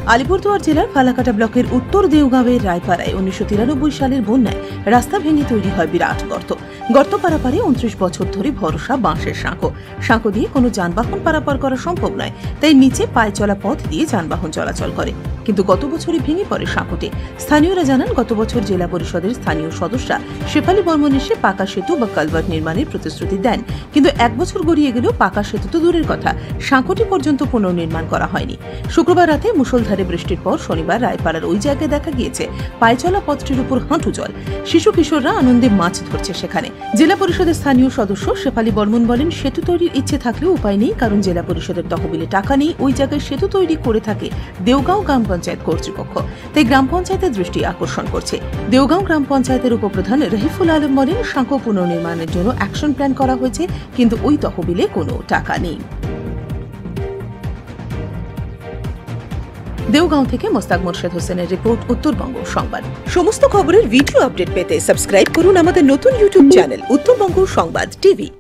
আলিপুরদুয়ার জেলার ফালাকাটা ব্লকের উত্তর দেওগাঁওয়ের রায়পাড়ায় 1993 সালের বন্যায় রাস্তা ভেঙে তৈরি হয় বিরাট গর্ত পারাপারে 29 বছর ধরে ভরসা বাঁশের সাঁকো দিয়ে কোনো যানবাহন পারাপার করা সম্ভব নয়, তাই নিচে পায়ে চলা পথ দিয়ে যানবাহন চলাচল করে। কিন্তু গত বছরই ভেঙে পড়ে সাঁকোটি। স্থানীয়রা জানান, গত বছর জেলা পরিষদের স্থানীয় সদস্যরা শেফালি বর্মন এসে পাকা সেতু বা কালভার্ট নির্মাণের প্রতিশ্রুতি দেন, কিন্তু 1 বছর গড়িয়ে গেলেও পাকা সেতু তো দূরের কথা, সাঁকোটি পর্যন্ত পুনর্নির্মাণ করা হয়নি। শুক্রবার রাতে মুষলধারে বৃষ্টির পর শনিবার রায়পাড়ার ওই জায়গায় দেখা গিয়েছে পায়ে চলা পথটির উপর হাঁটু জল। শিশু কিশোররা আনন্দে মাছ ধরছে সেখানে। জেলা পরিষদের স্থানীয় সদস্য শেফালি বর্মন বলেন, সেতু তৈরির ইচ্ছে থাকলেও উপায় নেই, কারণ জেলা পরিষদের তহবিলে টাকা নেই। ওই জায়গায় সেতু তৈরি করে থাকে দেওগাঁও গ্রাম পঞ্চায়েত কর্তৃপক্ষ, তাই গ্রাম পঞ্চায়েতের দৃষ্টি আকর্ষণ করছে। দেওগাঁও গ্রাম পঞ্চায়েতের উপপ্রধান রহিফুল আলম বলেন, সাঁকো পুনর্নির্মাণের জন্য অ্যাকশন প্ল্যান করা হয়েছে, কিন্তু ওই তহবিলে কোনো টাকা নেই। দেওগাঁও থেকে মোস্তাক মোর্শেদ হোসেনের রিপোর্ট, উত্তরবঙ্গ সংবাদ। সমস্ত খবরের ভিডিও আপডেট পেতে সাবস্ক্রাইব করুন আমাদের নতুন ইউটিউব চ্যানেল উত্তরবঙ্গ সংবাদ টিভি।